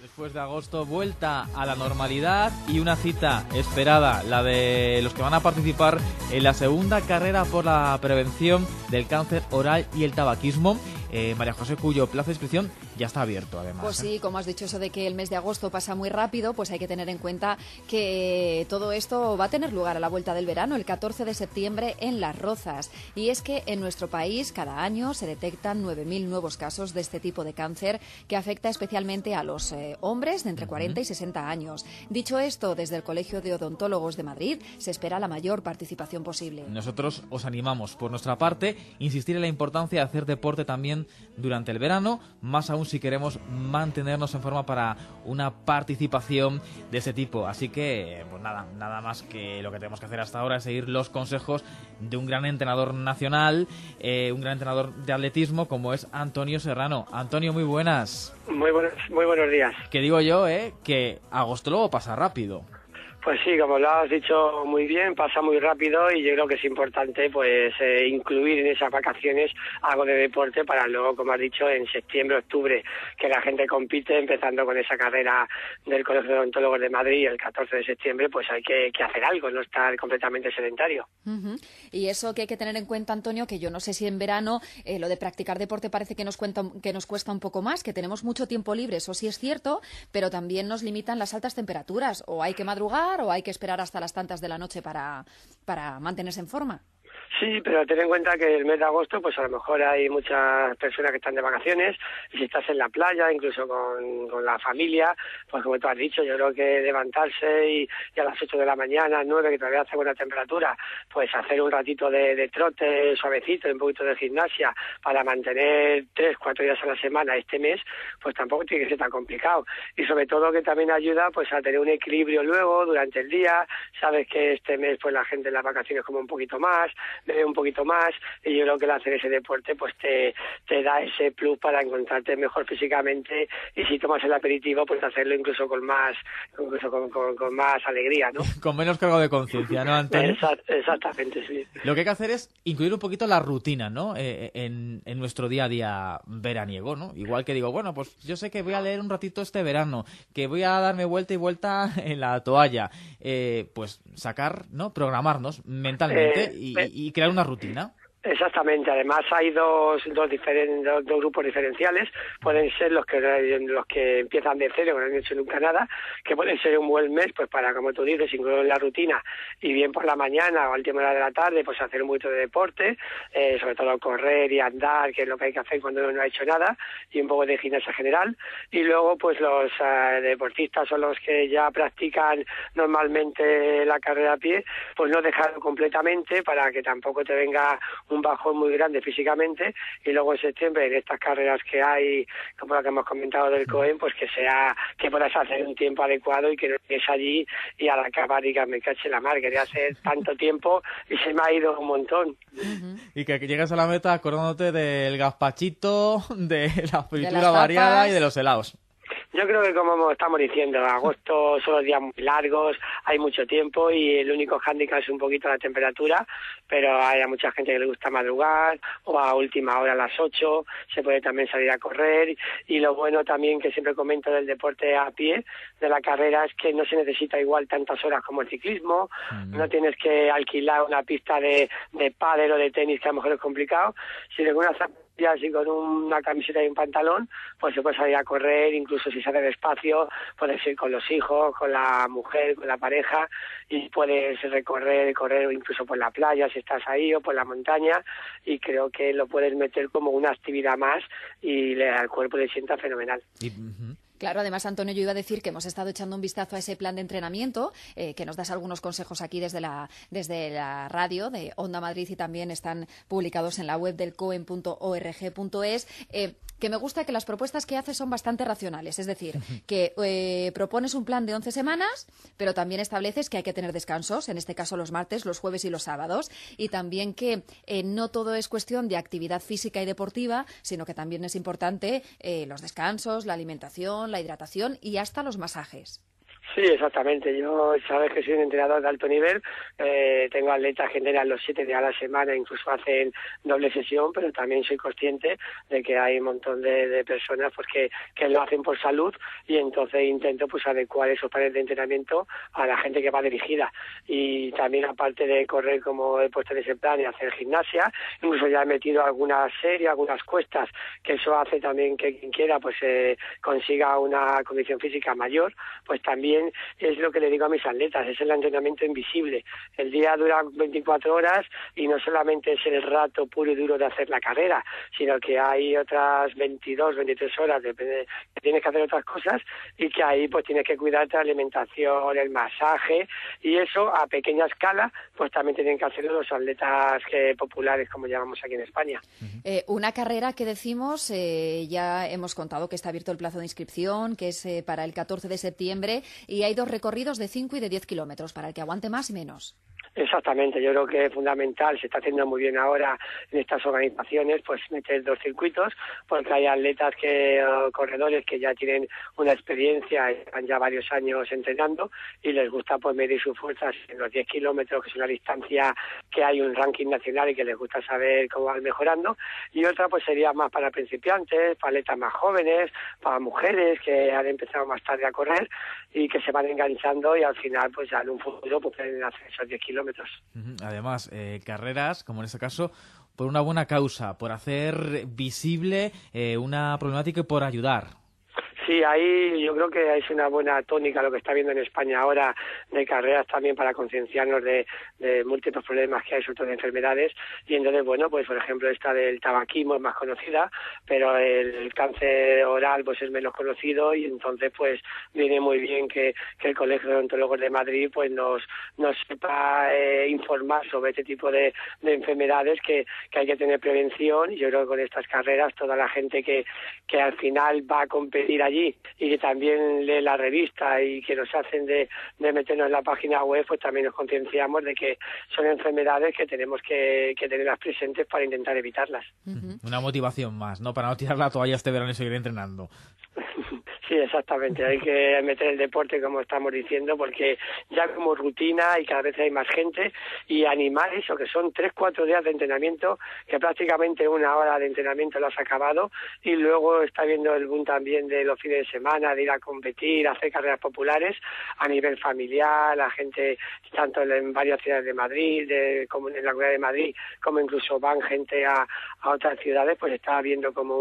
Después de agosto, vuelta a la normalidad y una cita esperada, la de los que van a participar en la segunda carrera por la prevención del cáncer oral y el tabaquismo. María José, cuyo plazo de inscripción ya está abierto, además. Pues sí, como has dicho, eso de que el mes de agosto pasa muy rápido, pues hay que tener en cuenta que todo esto va a tener lugar a la vuelta del verano, el 14 de septiembre en Las Rozas. Y es que en nuestro país cada año se detectan 9.000 nuevos casos de este tipo de cáncer que afecta especialmente a los hombres de entre 40 y 60 años. Dicho esto, desde el Colegio de Odontólogos de Madrid se espera la mayor participación posible. Nosotros os animamos, por nuestra parte, insistir en la importancia de hacer deporte también durante el verano, más aún si queremos mantenernos en forma para una participación de ese tipo. Así que, pues nada más que lo que tenemos que hacer hasta ahora es seguir los consejos de un gran entrenador nacional, un gran entrenador de atletismo como es Antonio Serrano. Antonio, muy buenas. Muy buenos días. Que digo yo, que agosto luego pasa rápido. Pues sí, como lo has dicho muy bien, pasa muy rápido y yo creo que es importante pues incluir en esas vacaciones algo de deporte para luego, como has dicho, en septiembre, octubre, que la gente compite, empezando con esa carrera del Colegio de Odontólogos de Madrid el 14 de septiembre, pues hay que hacer algo, no estar completamente sedentario. Y eso que hay que tener en cuenta, Antonio, que yo no sé si en verano lo de practicar deporte parece que nos cuesta un poco más, que tenemos mucho tiempo libre, eso sí es cierto, pero también nos limitan las altas temperaturas, o hay que madrugar o hay que esperar hasta las tantas de la noche para mantenerse en forma. Sí, pero ten en cuenta que el mes de agosto, pues a lo mejor hay muchas personas que están de vacaciones y si estás en la playa, incluso con la familia, pues como tú has dicho, yo creo que levantarse y a las 8 de la mañana, 9, que todavía hace buena temperatura, pues hacer un ratito de trote suavecito, un poquito de gimnasia para mantener 3-4 días a la semana este mes, pues tampoco tiene que ser tan complicado. Y sobre todo que también ayuda pues a tener un equilibrio luego durante el día. Sabes que este mes pues la gente en las vacaciones come un poquito más, bebe un poquito más, y yo creo que el hacer ese deporte pues te da ese plus para encontrarte mejor físicamente, y si tomas el aperitivo pues hacerlo incluso con más alegría, ¿no? Con menos cargo de conciencia, ¿no, Antonio? Exactamente, sí. Lo que hay que hacer es incluir un poquito la rutina, ¿no? En nuestro día a día veraniego, ¿no? Igual que digo, bueno, pues yo sé que voy a leer un ratito este verano, que voy a darme vuelta y vuelta en la toalla, pues sacar, ¿no? Programarnos mentalmente y crear una rutina. Exactamente, además hay dos grupos diferenciales, pueden ser los que empiezan de cero, que no han hecho nunca nada, que pueden ser un buen mes pues para, como tú dices, incluir en la rutina, y bien por la mañana o a última hora de la tarde pues hacer un poquito de deporte, sobre todo correr y andar, que es lo que hay que hacer cuando uno no ha hecho nada, y un poco de gimnasia general. Y luego pues los deportistas o los que ya practican normalmente la carrera a pie, pues no dejarlo completamente para que tampoco te venga un bajón muy grande físicamente, y luego en septiembre en estas carreras que hay, como la que hemos comentado del COEN, pues que puedas hacer un tiempo adecuado y que no estés allí y al acabar digas, me caché la mar, quería hacer tanto tiempo y se me ha ido un montón. Y que llegues a la meta acordándote del gazpachito, de la fritura variada y de los helados. Yo creo que, como estamos diciendo, agosto son los días muy largos, hay mucho tiempo y el único hándicap es un poquito la temperatura, pero hay a mucha gente que le gusta madrugar o a última hora a las 8, se puede también salir a correr, y lo bueno también que siempre comento del deporte a pie, de la carrera, es que no se necesita igual tantas horas como el ciclismo, no tienes que alquilar una pista de pádel o de tenis, que a lo mejor es complicado, sino con una y con una camiseta y un pantalón, pues se puede salir a correr, incluso si sale despacio, puedes ir con los hijos, con la mujer, con la pareja, y puedes correr incluso por la playa si estás ahí, o por la montaña, y creo que lo puedes meter como una actividad más y al cuerpo le sienta fenomenal. Claro, además, Antonio, yo iba a decir que hemos estado echando un vistazo a ese plan de entrenamiento, que nos das algunos consejos aquí desde la radio de Onda Madrid, y también están publicados en la web del coen.org.es, que me gusta que las propuestas que haces son bastante racionales, es decir, que propones un plan de 11 semanas, pero también estableces que hay que tener descansos, en este caso los martes, los jueves y los sábados, y también que no todo es cuestión de actividad física y deportiva, sino que también es importante los descansos, la alimentación, la hidratación y hasta los masajes. Sí, exactamente. Yo sabes que soy un entrenador de alto nivel, tengo atletas que entrenan los 7 días a la semana, incluso hacen doble sesión, pero también soy consciente de que hay un montón de personas pues que lo hacen por salud, y entonces intento pues adecuar esos planes de entrenamiento a la gente que va dirigida. Y también, aparte de correr como he puesto en ese plan y hacer gimnasia, incluso ya he metido algunas series, algunas cuestas, que eso hace también que quien quiera pues consiga una condición física mayor. Pues también es lo que le digo a mis atletas, es el entrenamiento invisible. El día dura 24 horas y no solamente es el rato puro y duro de hacer la carrera, sino que hay otras 22, 23 horas, depende, que tienes que hacer otras cosas, y que ahí pues tienes que cuidarte la alimentación, el masaje, y eso a pequeña escala pues también tienen que hacerlo los atletas populares, como llamamos aquí en España. Una carrera que decimos, ya hemos contado que está abierto el plazo de inscripción, que es para el 14 de septiembre, y hay 2 recorridos de 5 y de 10 kilómetros, para el que aguante más y menos. Exactamente, yo creo que es fundamental, se está haciendo muy bien ahora en estas organizaciones, pues meter 2 circuitos, porque hay atletas corredores que ya tienen una experiencia, están ya varios años entrenando y les gusta pues medir sus fuerzas en los 10 kilómetros, que es una distancia que hay un ranking nacional y que les gusta saber cómo van mejorando, y otra pues sería más para principiantes, para atletas más jóvenes, para mujeres que han empezado más tarde a correr y que se van enganchando, y al final pues ya en un futuro pues pueden hacer esos 10 kilómetros. Además, carreras, como en este caso, por una buena causa, por hacer visible una problemática y por ayudar. Sí, ahí yo creo que es una buena tónica lo que está viendo en España ahora, de carreras también para concienciarnos de múltiples problemas que hay, sobre todo de enfermedades. Y entonces, bueno, pues por ejemplo esta del tabaquismo es más conocida, pero el cáncer oral pues es menos conocido, y entonces pues viene muy bien que el Colegio de Odontólogos de Madrid pues nos sepa informar sobre este tipo de enfermedades que hay que tener prevención. Y yo creo que con estas carreras toda la gente que al final va a competir allí y que también lee la revista y que nos hacen de meternos en la página web, pues también nos concienciamos de que son enfermedades que tenemos que tenerlas presentes para intentar evitarlas. Una motivación más, ¿no? Para no tirar la toalla este verano y seguir entrenando. Sí, exactamente. Hay que meter el deporte, como estamos diciendo, porque ya como rutina y cada vez hay más gente, y animar eso, que son 3-4 días de entrenamiento, que prácticamente 1 hora de entrenamiento lo has acabado, y luego está viendo el boom también de los fines de semana, de ir a competir, hacer carreras populares a nivel familiar, la gente, tanto en varias ciudades de Madrid, como en la Comunidad de Madrid, como incluso van gente a otras ciudades, pues está viendo como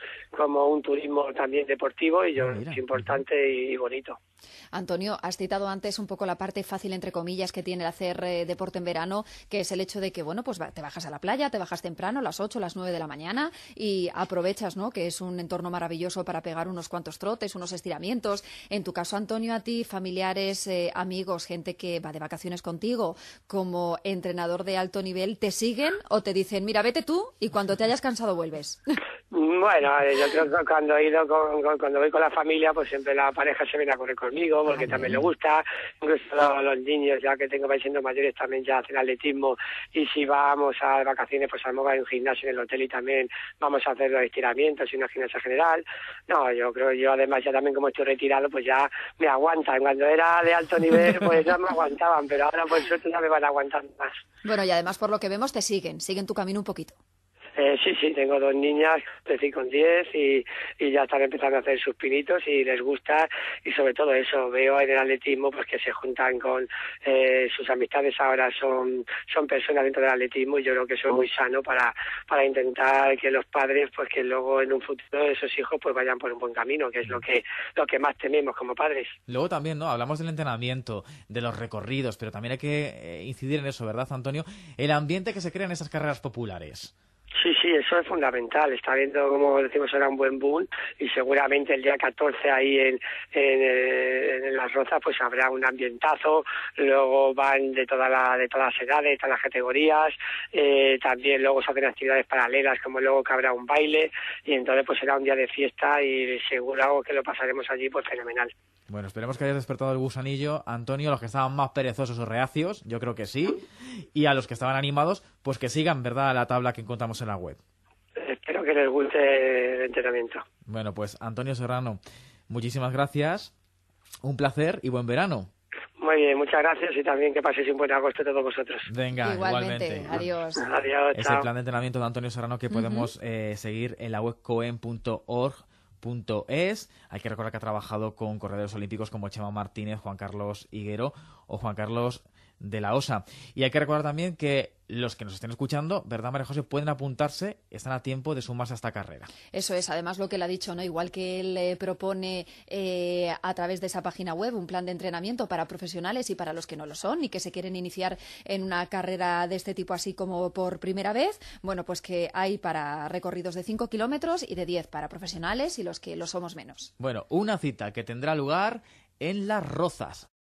un turismo también deportivo, y yo es importante y bonito. Antonio, has citado antes un poco la parte fácil, entre comillas, que tiene el hacer deporte en verano, que es el hecho de que, bueno, pues te bajas a la playa, te bajas temprano, a las 8, a las 9 de la mañana, y aprovechas, ¿no?, que es un entorno maravilloso para pegar unos cuantos trotes, unos estiramientos. En tu caso, Antonio, a ti, familiares, amigos, gente que va de vacaciones contigo, como entrenador de alto nivel, ¿te siguen o te dicen, mira, vete tú y cuando te hayas cansado vuelves? Bueno, yo creo que cuando voy con la familia, pues siempre la pareja se viene a correr conmigo, porque también le gusta. Incluso los niños, ya que tengo siendo mayores, también ya hacen atletismo, y si vamos a vacaciones, pues a lo mejor hay un gimnasio en el hotel y también vamos a hacer los estiramientos y una gimnasia general. No, yo además ya también, como estoy retirado, pues ya me aguantan. Cuando era de alto nivel, pues ya me aguantaban, pero ahora por suerte ya me van a aguantar más. Bueno, y además por lo que vemos te siguen tu camino un poquito. Sí, tengo 2 niñas, 13 y con 10, y ya están empezando a hacer sus pinitos y les gusta, y sobre todo eso, veo en el atletismo pues que se juntan con sus amistades, ahora son personas dentro del atletismo, y yo creo que eso es muy sano para intentar que los padres, pues que luego en un futuro esos hijos pues vayan por un buen camino, que es lo que más tememos como padres. Luego también, ¿no?, hablamos del entrenamiento, de los recorridos, pero también hay que incidir en eso, ¿verdad, Antonio? El ambiente que se crea en esas carreras populares. Sí, eso es fundamental. Está viendo, como decimos ahora, un buen boom, y seguramente el día 14 ahí en Las Rozas pues habrá un ambientazo. Luego van de todas las edades, de todas las categorías. También luego se hacen actividades paralelas, como luego que habrá un baile, y entonces pues será un día de fiesta, y seguro que lo pasaremos allí pues fenomenal. Bueno, esperemos que hayas despertado el gusanillo, Antonio, a los que estaban más perezosos o reacios, yo creo que sí, y a los que estaban animados, pues que sigan, ¿verdad?, la tabla que encontramos en la web. Espero que les guste el entrenamiento. Bueno, pues Antonio Serrano, muchísimas gracias. Un placer y buen verano. Muy bien, muchas gracias y también que paséis un buen agosto todos vosotros. Venga, igualmente. Adiós. Adiós, Es chao. el plan de entrenamiento de Antonio Serrano que podemos seguir en la web coen.org.es. Hay que recordar que ha trabajado con corredores olímpicos como Chema Martínez, Juan Carlos Higuero o Juan Carlos de la Osa. Y hay que recordar también que los que nos estén escuchando, ¿verdad, María José? Pueden apuntarse, están a tiempo de sumarse a esta carrera. Eso es, además lo que él ha dicho, ¿no? Igual que él propone a través de esa página web un plan de entrenamiento para profesionales y para los que no lo son y que se quieren iniciar en una carrera de este tipo así como por primera vez, bueno, pues que hay para recorridos de 5 kilómetros y de 10 para profesionales y los que lo somos menos. Bueno, una cita que tendrá lugar en Las Rozas.